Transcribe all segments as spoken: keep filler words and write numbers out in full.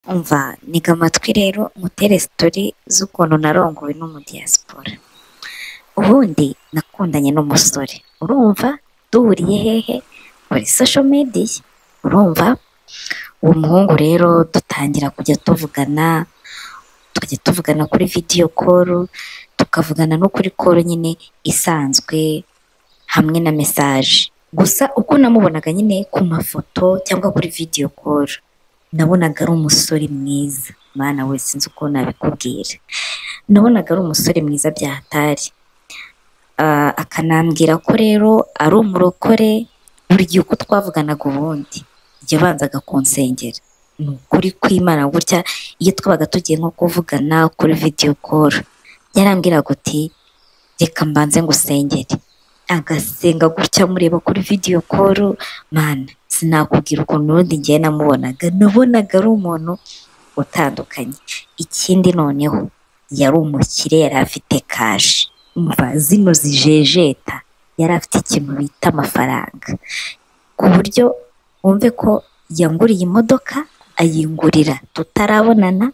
Umva niga amatwi rero mutere story z'ukuntu narongowe no mu diaspora. Ubundi nakundanye n'umusore, urumva duhuriye hehe? Muri social media. Urumva uwo muhungu rero dutangira kujya tuvugana, tukajya tuvugana kuri video call, tukavugana no kuri call nyine isanzwe hamwe na message. Gusa uko namubonaga nyine ku mafoto cyangwa kuri video call, nabonaga ari umusore mwiza, mana we sinzi uko nabikubwira. Nabonaga ari umusore mwiza byahatari. Uh, akanambwira ko rero ari umurokore, buri gihe uko twavuganaga ubundi yabanzaga kunsengera. Ni ukuri kw'Imana gutya iyo twabaga tugiye nko kuvugana kuri video call, yarambwiraga uti reka mbanze ngusengere. Agasenga gutya mureba kuri video call, mana sinakubwira ukuntu n'ubundi ngiye namubonaga, nabonaga ari umuntu utandukanye. Ikindi noneho yari umukire, yari afite cash, umva zino zijejeta, yari afite ikintu bita amafaranga, ku buryo wumve ko yanguriye imodoka ayingurira tutarabonana.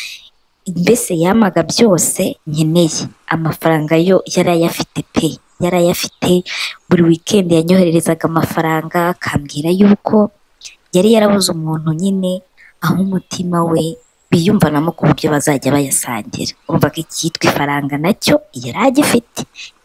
Mbese yamaga byose nkeneye, amafaranga yo yari ayafite pe, yari ayafite. Buri weekend yanyohererezaga amafaranga, akambwira yuko yari yarabuze umuntu nyine aho umutima we biyumvanamo ku buryo bazajya bayasangira. Urumva ko icyitwa ifaranga nacyo yari agifite,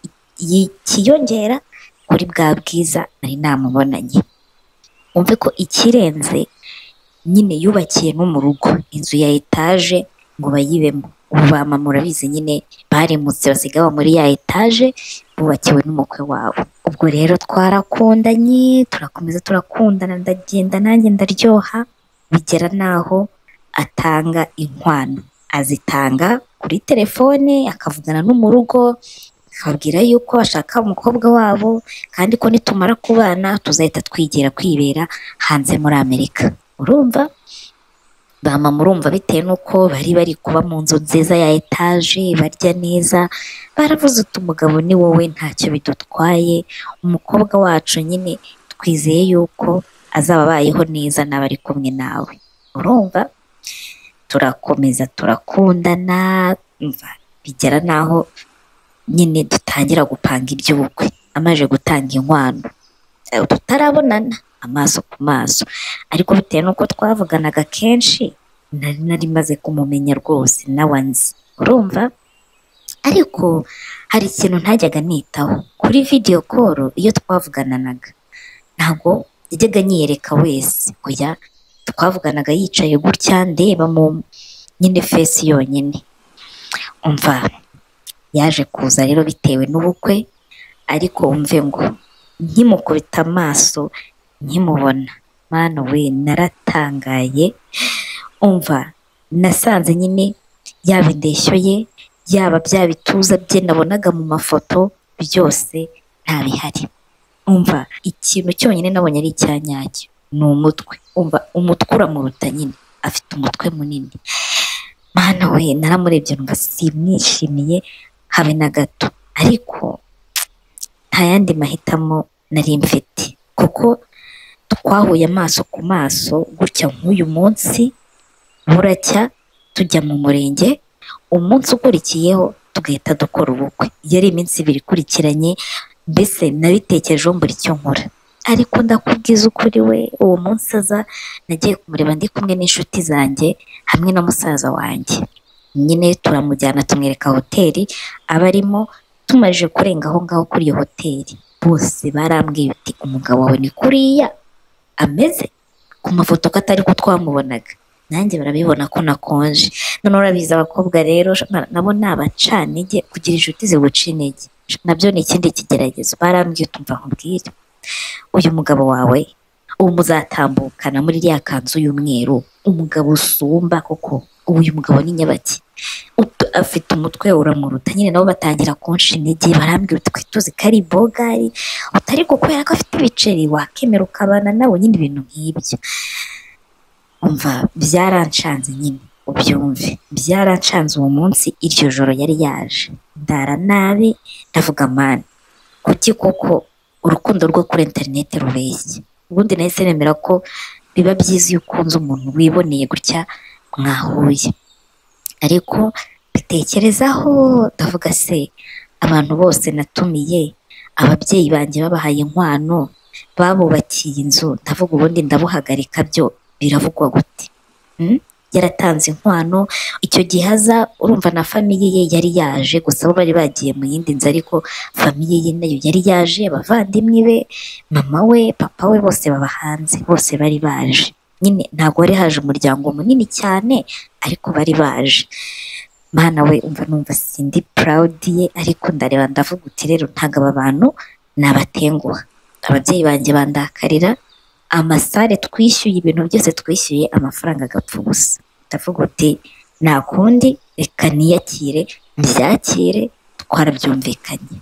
kiyongera kuri bwa bwiza nari namubonanye. Umve ko ikirenze nyine yubakiye no mu rugo inzu ya etage ngo bayibemo. Ubu bama murabizi nyine barimutse basigaye muri ya etage bubakiwe n'umukwe wabo. Ubwo rero twarakundanye, turakomeza turakundana, ndagenda nanjye ndaryoha, bigera naho atanga inkwano. Azitanga kuri telefone, akavugana no mu rugo, akabwira yuko ashaka umukobwa wabo, kandi ko nitumara kubana tuzahita twigira kwibera hanze muri Amerika. Urumva bama murumva bitewe nuko bari bari kuba mu nzu nziza ya etage, barya neza, baravuze uti umugabo ni wowe ntacyo bidutwaye, umukobwa wacu nyine twizeye yuko azaba abayeho neza n'abari kumwe nawe. Urumva turakomeza turakundana, bigera naho nyine dutangira gupanga iby'ubukwe. Amaje gutanga inkwano tutarabonana amaso ku maso, ariko bitewe nuko twavuganaga kenshi nari nari maze kumumenya rwose nawe nzi. Urumva ariko hari ikintu ntajyaga nitaho kuri video call. Iyo twavugananaga ntabwo yajyaga nyiyereka wese, oya twavuganaga yicaye gutya ndeba mu nyine face yonyine. Umva yaje kuza rero bitewe n'ubukwe, ariko umve ngo nkimukubita amaso nkimubona, mana we naratangaye. Umva nasanze nyine yaba indeshyo ye, yaba bya bituza bye nabonaga mu mafoto, byose nta bihari. Umva ikintu cyonyine nabonye ari icyanyacyo ni umutwe. Umva umutwe uramuruta nyine, afite umutwe munini. Mana we naramurebye numva simwishimiye habe na gato, ariko nta yandi mahitamo nari mfite, kuko twahuye amaso ku maso gutya nk'uyu munsi. Buracya tujya mu murenge, umunsi ukurikiyeho tugahita dukora ubukwe. Yari iminsi ibiri ikurikiranye, mbese nabitekerejeho mbura icyo nkora. Ariko ndakubwiza ukuri we, uwo munsi aza nagiye kumureba ndi kumwe n'inshuti zanjye hamwe na musaza wanjye. Nyine turamujyana tumwereka hoteli abarimo. Tumaze kurenga aho ngaho kuri iyo hoteli, bose barambwiye uti umugabo wawe ni kuriya ameze ku mafoto ko atari ko twamubonaga. Nanjye barabibona ko nakonje. None urabizi abakobwa rero nabo nabacanege, kugira inshuti ziguca intege nabyo ni ikindi kigeragezo. Barambwiye utumva nkubwire, uyu mugabo wawe ubu muzatambukana muri iriya kanzu y'umweru, umugabo usumba koko. Uyu mugabo ni nyabaki, afite umutwe uramuruta. Nyine nabo batangira konshi intege, barambwira uti kwituzi kari bogari utari kubera ko afite ibiceri wakemera ukabana nawe, nyine ibintu nk'ibyo. Umva byaranshanze nyine, ubyumve byaranshanze uwo munsi. Iryo joro yari yaje ndara nabi, ndavuga mana kuki koko urukundo rwo kuri internet rubeshya. Ubundi nahise nemera ko biba byiza iyo ukunze umuntu wiboneye gutya mwahuye. Ariko bitekerezaho ndavuga se abantu bose natumiye, ababyeyi banjye babahaye inkwano, babubakiye inzu, ndavuga ubundi ndabuhagarika byo biravugwa gute? Hmm? Yaratanze inkwano icyo gihe aza, urumva na famiye ye yari yaje, gusa bo bari bagiye mu yindi nzu, ariko famiye ye nayo yari yaje, abavandimwe be, mama we, papa we, bose baba hanze, bose bari baje. Nyine ntabwo wari haje umuryango munini cyane, ariko bari baje. Mana we, umva numva sindi proud ye, ariko ndareba ndavuga uti rero ntago aba bantu nabatenguha. Ababyeyi banjye bandakarira, amasare twishyuye, ibintu byose twishyuye, amafaranga agapfa ubusa. Ndavuga uti nta kundi, reka niyakire mbyakire, twarabyumvikanye.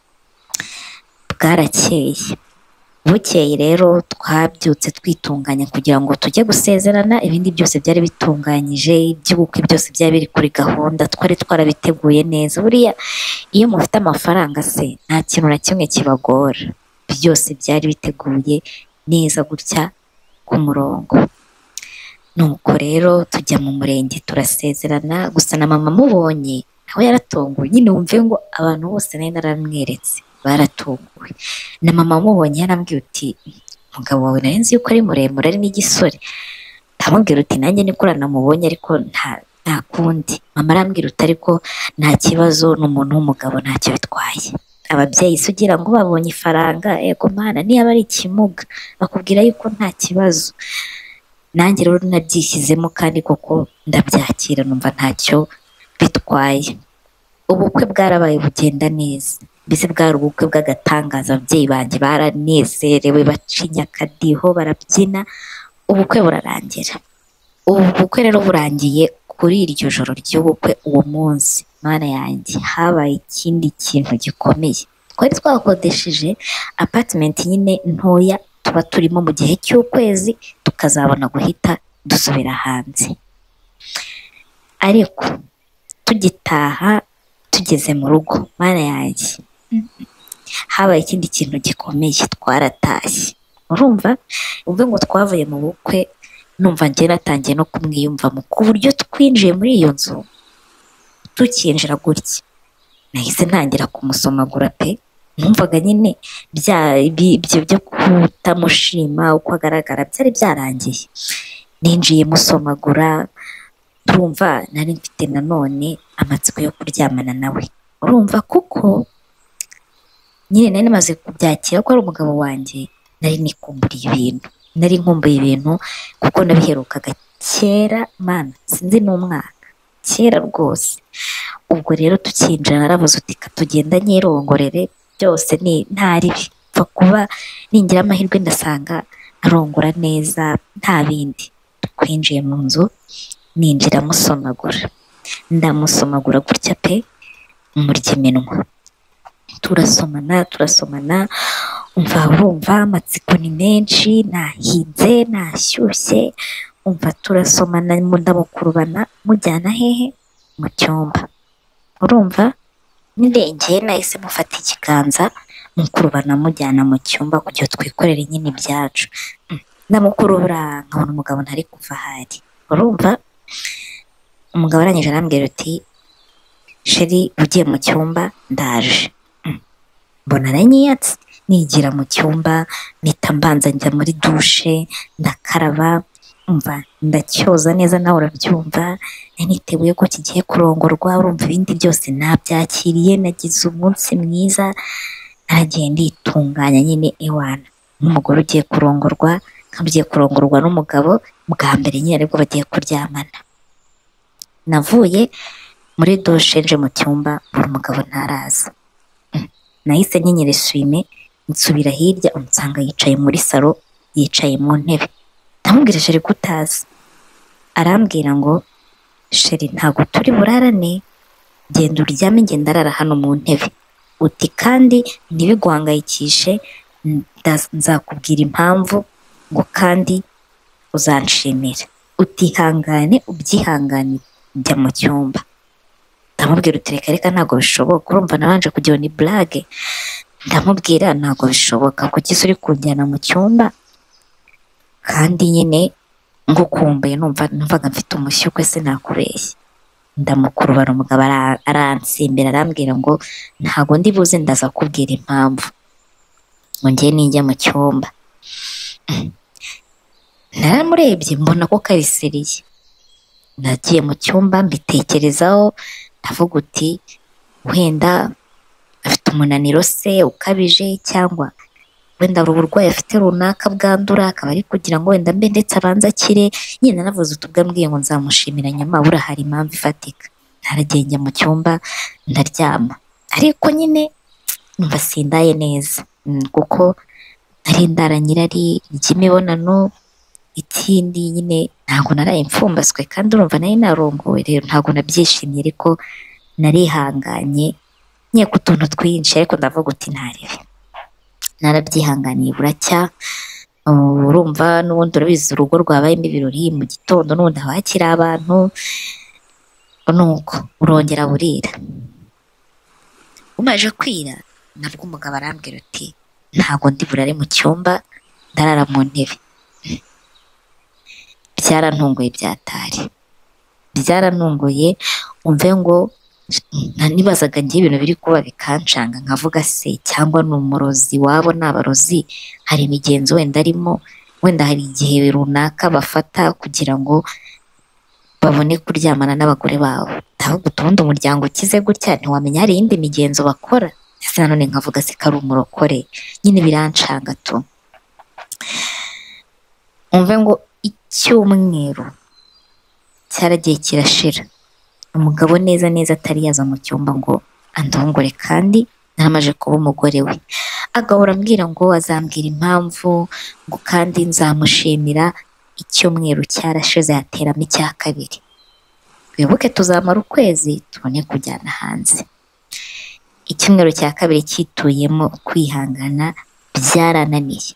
Bwarakeye, bukeye rero twabyutse twitunganya kugira ngo tujye gusezerana, ibindi byose byari bitunganyije, iby'ubukwe byose byari biri kuri gahunda, twari twarabiteguye neza. Buriya iyo mufite amafaranga se nta kintu na kimwe kibagora, byose byari biteguye neza gutya ku murongo. Nuko rero tujya mu murenge turasezerana, gusa na mama mubonye nawe yaratunguwe, nyine wumve ngo abantu bose nari naramweretse baratunguwe. Na mama mubonye yarambwiye uti umugabo wawe nari nzi yuko ari muremure ari n'igisore. Ndamubwira uti nanjye niko namubonye, ariko nta nta kundi. Mama arambwira uti ariko nta kibazo, n'umuntu w'umugabo ntacyo bitwaye. Ababyeyi se ugira ngo babonye ifaranga, ego mana niba ari ikimuga bakubwira yuko nta kibazo. Nanjye rero nabyishyizemo, kandi koko ndabyakira, numva ntacyo bitwaye. Ubukwe bwarabaye bugenda neza, mbese bwari ubukwe bw'agatangaza. Ababyeyi banjye baranezerewe, bacinya akadiho, barabyina, ubukwe burarangira. Ubu bukwe rero burangiye, kuri iryo joro ry'ubukwe, uwo munsi mana yanjye habaye ikindi kintu gikomeye. Twari twakodesheje apartment nyine ntoya, tuba turimo mu gihe cy'ukwezi, tukazabona guhita dusubira hanze. Ariko tugitaha, tugeze mu rugo, mana yanjye habaye ikindi kintu gikomeye. Twaratashye, urumva uvuge ngo twavuye mu bukwe, numva njye natangiye no kumwiyumvamo, ku buryo twinjiye muri iyo nzu, tukinjira gutya nahise ntangira kumusomagura pe. Numvaga nyine bya ibyo byo kutamushima uko agaragara byari byarangiye. Ninjiye musomagura, turumva nari mfite nanone amatsiko yo kuryamana nawe, urumva kuko nyine nari maze kubyakira ko ari umugabo wanjye. Nari nikumburiye ibintu, nari nkumbuye ibintu kuko nabiherukaga kera, mana sinzi n'umwaka, kera rwose. Ubwo rero tukinjira naravuze uti tugenda nyirongorere, byose ni ntari bipfa kuba ningira amahirwe ndasanga arongora neza, nta bindi. Twinjiye mu nzu, ninjira musomagura, ndamusomagura gutya pe, murya iminwa, turasomana turasomana. Umva urumva amatsiko ni menshi, nahinze nashyushye. Umva turasomana, ndamukurubana mujyana hehe? Mu cyumba. Urumva nirengeye nahise mufata ikiganza, mukurubana mujyana mu cyumba kugira twikorere nyine ibyacu. Ndamukurubura nkabona umugabo ntari kuva ahari. Urumva umugabo arangije arambwira uti sheri ugiye mu cyumba ndaje. Mbona aranyiyatse, nigira mu cyumba, mpita mbanza njya muri dushe, ndakaraba, umva ndacyoza neza, nawe urabyumva. Niteguye ko kigiye kurongorwa, urumva ibindi byose nabyakiriye, nagize umunsi mwiza, nagiye nditunganya nyine ewana nk'umugore ugiye kurongorwa, kandi ugiye kurongorwa n'umugabo bwa mbere nyine aribwo bagiye kuryamana. Navuye muri dushe nje mu cyumba, buri mugabo ntaraza. Nahise nyenyera swime, nsubira hirya, umusanga yicaye muri salo, yicaye mu ntebe. Ndamubwira sheri kutaza, arambwira ngo sheri ntago turi burarane, genda uryame, ngenda arara hano mu ntebe. Uti kandi ntibiguhangayikishe, nzakubwira impamvu ngo kandi uzanshimira. Utihangane ubyihangane, jya mu cyumba. Ndamubwira uti reka reka ntago bishoboka, urumva nabanje kugira ni blague. Ndamubwira ntago bishoboka, kuki uri kunjyana mu cyumba kandi nyine ngukumbuye numva numvaga mfite umushyukwe sinakubeshya, ndamukurubana umugabo ara- aransimbira arambwira ngo ntago ndi buze ndaza kubwira impamvu ngo njye ninjya mu cyumba. Naramurebye mbona ko kariseriye, nagiye mu cyumba mbitekerezaho ndavuga uti wenda afite umunaniro se ukabije, cyangwa wenda hari uburwayi afite runaka bwandura akaba ari kugira ngo wenda mbe ndetse abanza akire. Nyine naravuze uti ubwo ambwiye ngo nzamushimira nyuma buriya hari impamvu ifatika. Naragiye njya mu cyumba ndaryama, ariko nyine numva sindaye neza. Mm, kuko nari ndaranyirari ry'imibonano, ikindi nyine ntabwo naraye mfumbaswe kandi urumva nari narongowe, rero ntabwo nabyishimiye, ariko narihanganye nye ku tuntu twinshi, ariko ndavuga uti ntarebe, narabyihanganiye buracya. Uh, urumva n'ubundi urabizi urugo rwabayemo ibirori mu gitondo n'ubundi haba hakiri abantu, nuko urongera burira. Bumaje kwira nabwo umugabo arambwira uti ntago ndi burare mu cyumba, ndarara mu ntebe. Byarantunguye byatari, byarantunguye umve ngo nibazaga ngiye ibintu biri kuba bikancanga, nkavuga se cyangwa ni umurozi wabo, ni abarozi, hari imigenzo wenda arimo, wenda hari igihe runaka bafata kugira ngo babone kuryamana n'abagore babo. Ndavuga utundi umuryango ukize gutya ntiwamenya hari iyindi migenzo bakora. Ese nanone nkavuga se ko ari umurokore, nyine birancanga tu. Umve ngo icyumweru cyaragiye kirashira, umugabo neza neza atari yaza mu cyumba ngo andongore, kandi naramaje kuba umugore we. Agahora ambwira ngo azambwira impamvu, ngo kandi nzamushimira. Icyumweru cyarashize yateramo icya kabiri, twibuke tuzamara ukwezi tubone kujyana hanze. Icyumweru cya kabiri cyituyemo kwihangana byarananiye.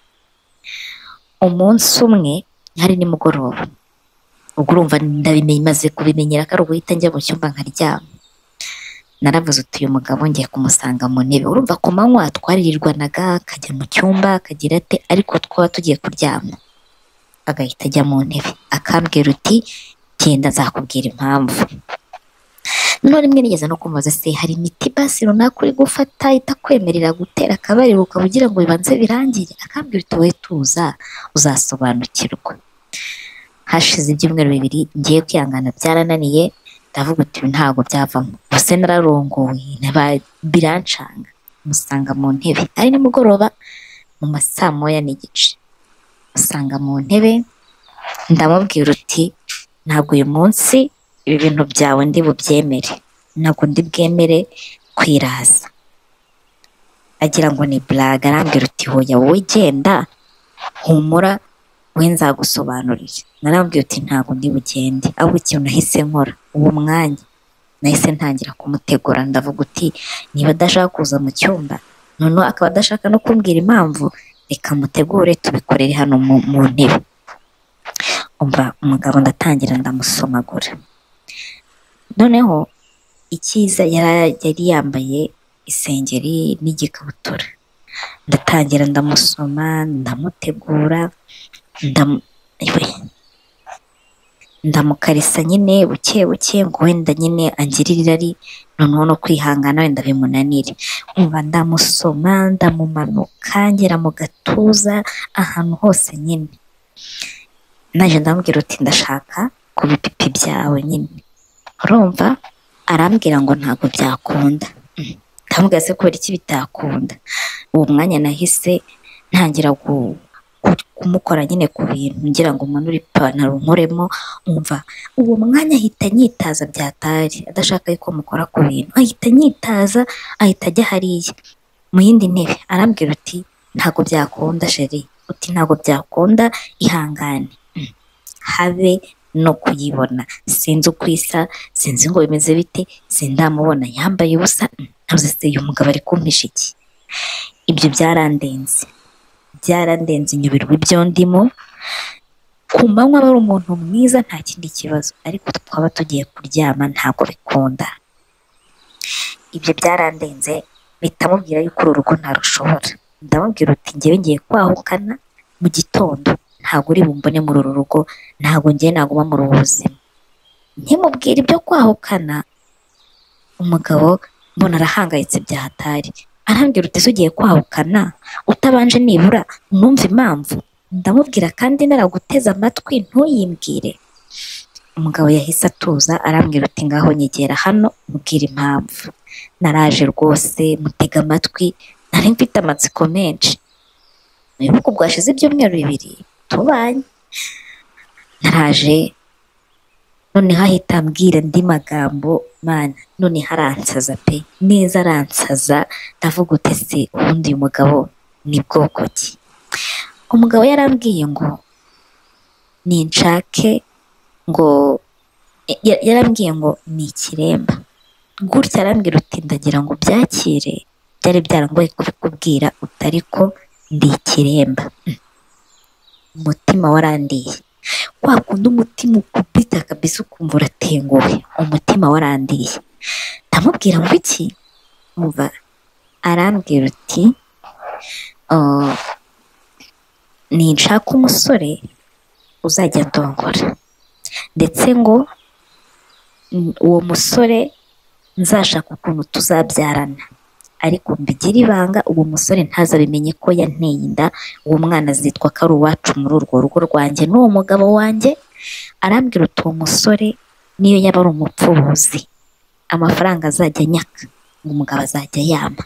Umunsi umwe hari nimugoroba, ubwo urumva ndabimenye, maze kubimenyera ko ari uguhita njya mu cyumba nkaryama. Naravuze uti uyu mugabo ngiye kumusanga mu ntebe. Urumva ku manywa twaririrwanaga, akajya mu cyumba akagira ate, ariko twaba tugiye kuryama agahita ajya mu ntebe akambwira uti genda nzakubwira impamvu. None rimwe nigeze no kumubaza se hari imiti basi runaka uri gufata itakwemerera gutera akabariro ukaba ugira ngo bibanze birangire? Akambwira uti wowe tuza uzasobanukirwa. Hashize ibyumweru bibiri ngiye kwihangana byarananiye, ndavuga uti ibi ntabwo byavamo, gusa nararongowe naba birancanga. Musanga mu ntebe ari nimugoroba mu ma saa moya n'igice, musanga mu ntebe ndamubwira uti ntabwo uyu munsi ibi bintu byawe ndi bubyemere, ntabwo ndi bwemere kwiraza. Agira ngo ni blague, arambwira uti hoya wowe genda humura we nzagusobanurira. Narambwira uti ntabwo ndi bugende, ahubwo ikintu nahise nkora uwo mwanya nahise ntangira kumutegura. Ndavuga uti niba adashaka kuza mu cyumba, noneho akaba adashaka no kumbwira impamvu, reka mutegure tubikorere hano mu mu ntebe. Umva umugabo ndatangira ndamusomagura. Noneho icyiza yari yari yambaye isengeri n'igikabutura. Ndatangira ndamusoma, ndamutegura, ndam iwe ndamukarisa nyine buke buke ngo wenda nyine angirire irari, noneho no kwihangana wenda bimunanire. Umva ndamusoma, ndamumanuka ngera mu gatuza, ahantu hose nyine. Naje ndamubwira uti ndashaka ku bipipi byawe nyine. Urumva arambwira ngo ntabwo byakunda. Mm. Ndamubwira se kubera iki bitakunda? Uwo mwanya nahise ntangira gu- gu- kumukora nyine ku bintu ngira ngo umanure ipantaro nkoremo. Umva uwo mwanya ahita anyitaza byatari, adashaka yuko mukora ku bintu ahita anyitaza, ahita ajya hariya mu yindi ntebe. Arambwira uti ntabwo byakunda sheri, uti ntabwo byakunda, ihangane. Mm. Habe no kuyibona sinzi uko isa, sinzi ngo bimeze bite, sindamubona yambaye ubusa. Mm. Navuze se uyu mugabo ari kumpisha iki? Ibyo byarandenze, byarandenze nyubirwa ibyo ndimo. Ku manywa aba ari umuntu mwiza nta kindi kibazo, ariko twaba tugiye kuryama ntabwo bikunda. Ibyo byarandenze mpita mubwira yuko uru rugo ntarushobora. Ndamubwira uti ngewe ngiye kwahukana mu gitondo, ntabwo uri bumbone muri uru rugo, ntabwo ngiye naguma muri ubu buzima. Nkimubwira ibyo kwahukana, umugabo mbona arahangayitse byahatari, arambwira uti ese ugiye kwahukana utabanje nibura numva impamvu? Ndamubwira kandi naraguteze amatwi ntuyimbwire. Umugabo yahise atuza arambwira uti ngaho nyegera hano mubwira impamvu. Naraje rwose mutega amatwi, nari mfite amatsiko menshi. Mwibuka bwashize ibyumweru bibiri tubanye. Naraje none hahita ambwira andi magambo, mana none haransaza pe, neza aransaza. Ndavuga uti se ubundi uyu mugabo ni bwoko ki? Umugabo yarambwiye ngo ninshake, ngo yarambwiye ngo ni ikiremba. Gutya arambwira uti ndagira ngo byakire, byari byarangoye kubikubwira utari ko ndi ikiremba. Umutima warandiye, kwa kundi umutima ukubita kabisa ukumva uratenguwe, umutima warandiye. Ndamubwira ngo iki? Umva arambwira uti uh, ninshaka umusore uzajya ndongora, ndetse ngo uwo musore nzashaka ukuntu tuzabyarana, ariko mbigire ibanga uwo musore ntazabimenye ko yanteye inda. Uwo mwana azitwa ko ari uwacu muri urwo rugo rwanjye n'uwo mugabo wanjye. Arambwira uti uwo musore niyo yaba ari umupfubuzi, amafaranga azajya nyaka ngo umugabo azajya yama.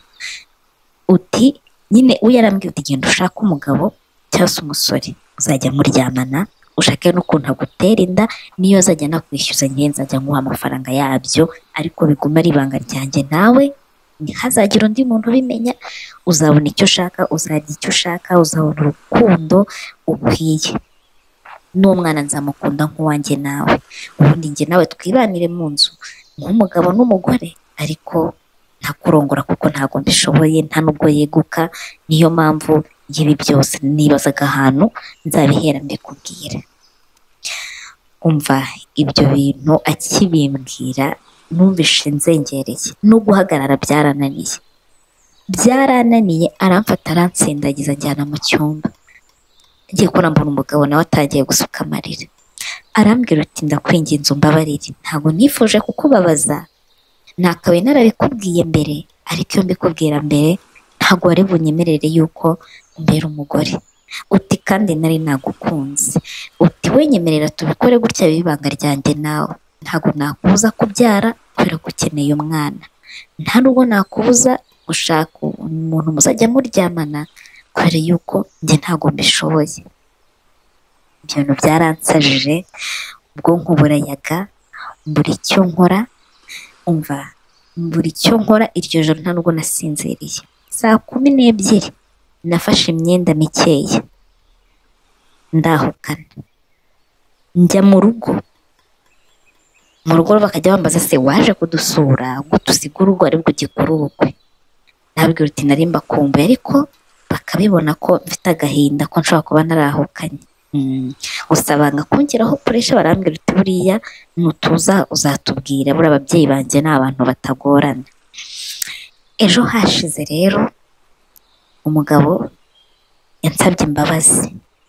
Uti nyine uyu yarambwira uti genda ushaka umugabo cyangwa se umusore uzajya muryamana, ushake n'ukuntu agutera inda, niyo azajya nakwishyuza njye nzajya nkuha amafaranga yabyo, ariko biguma ari ibanga ryanjye nawe, ntihazagira undi muntu ubimenya. Uzabona icyo ushaka, uzarya icyo ushaka, uzabona urukundo ukwiye, n'umwana nzamukunda nk'uwanjye nawe, ubundi njye nawe twibanire mu nzu nk'umugabo n'umugore, ariko ntakurongora kuko ntabwo mbishoboye, nta nubwo yeguka. Niyo mpamvu y'ibi byose nibazaga ahantu nzabihera mbikubwira. Umva ibyo bintu akibimbwira numvishe nzengereye, no guhagarara byarananiye byarananiye aramfata aransindagiza njyana mu cyumba. Ngiye kubona mbona umugabo nawe atangiye gusuka amarira. Arambwira uti ndakwinginze umbabarire, ntabwo nifuje kukubabaza, nakabaye narabikubwiye mbere, ariko iyo mbikubwira mbere ntabwo wari bunyemerere yuko umbera umugore. Uti kandi nari nagukunze, uti wenyemerera tubikore gutya bibanga ryanjye nawe, ntabwo nakubuza kubyara kubera ko ukeneye umwana, nta nubwo nakubuza gushaka umuntu muzajya muryamana kubera yuko njye ntabwo mbishoboye. Ibyo bintu byaransajije, ubwonko burayaga, mbura icyo nkora. Umva mbura icyo nkora, iryo joro nta nubwo nasinziriye. Saa kumi n'ebyiri nafashe imyenda mikeya ndahukana njya mu rugo. Mu rugo bakajya bambaza se waje kudusura ubwo tusiga urugo aribwo ugikora ubukwe? Nabwira uti nari mbakumbuye, ariko bakabibona ko mfite agahinda ko nshobora kuba narahukanye. Usabanga kongeraho puresha, barambwira uti buriya nutuza uzatubwira, buriya ababyeyi banjye ni abantu batagorana. Ejo hashize rero umugabo yansabye imbabazi,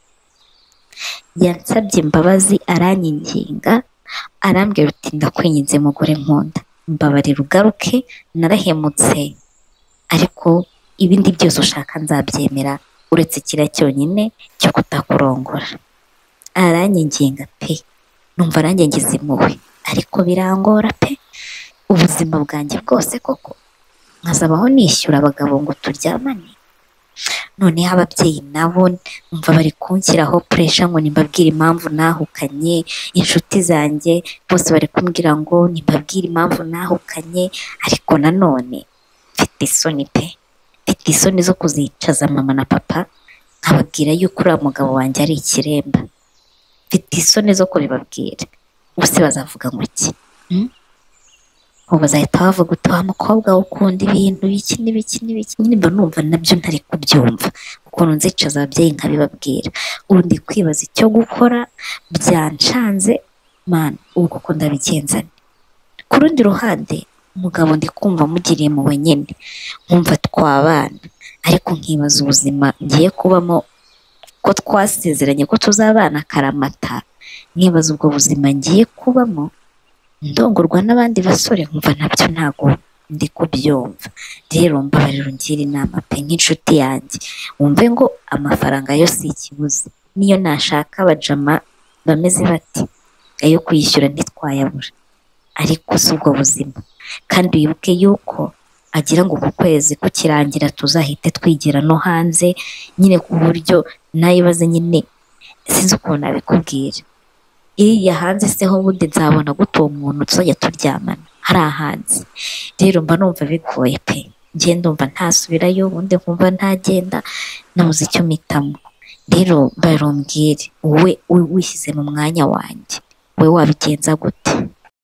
yansabye imbabazi aranyinginga, arambwira uti ndakwinginze mugore nkunda, mbabarira ugaruke, narahemutse, ariko ibindi byose ushaka nzabyemera uretse kiriya cyonyine cyo kutakurongora. Aranyinginga pe, numva nanjye ngize impuhwe, ariko birangora pe. Ubuzima bwanjye bwose koko nkazabaho nishyura abagabo ngo turyamane? Noneho ababyeyi nabo umva bari kunshyiraho puresha ngo nimbabwire impamvu nahukanye. Inshuti zanjye bose bari kumbwira ngo nimbabwire impamvu nahukanye, ariko nanone mfite isoni pe, mfite isoni zo kuzicaza mama na papa nkababwira yuko uriya mugabo wanjye ari ikiremba. Mfite isoni zo kubibabwira, bose bazavuga ngo iki? ubu bazahita bavuga uti wa mukobwa ukunda ibintu biki n'ibiki n'ibiki. Nimba numva nabyo ntari kubyumva, ukuntu nzicaza ababyeyi nkabibabwira. Ubu ndi kwibaza icyo gukora, byanshanze mana, ubu kuko ndabigenzane. Ku rundi ruhande umugabo ndi kumva mugiriye mu wenyine, nkumva twabana, ariko nkibaza ubuzima ngiye kubamo ko twasezeranye ko tuzabana akaramata, nkibaza ubwo buzima ngiye kubamo ndongorwa n'abandi basore, nkumva nabyo ntago ndi kubyumva. Rero mbabarira ungire inama pe nk'inshuti yanjye, wumve ngo amafaranga yo si ikibuze, niyo nashaka abajama bameze bati ayo kuyishyura ntitwayabura, ariko si ubwo buzima. Kandi wibuke yuko agira ngo ku kwezi kukirangira tuzahite twigira no hanze, nyine ku buryo nayibaze nyine sinzi ukuntu nabikubwira, iriya hanze se ho bundi nzabona gute uwo muntu tuzajya turyamana hari hanze? Rero mba numva bigoye pe, njye ndumva ntasubirayo, ubundi nkumva ntagenda, nabuze icyo mpitamo. Rero barumbwire wowe wishyize mu mwanya wanjye, wowe wabigenza gute?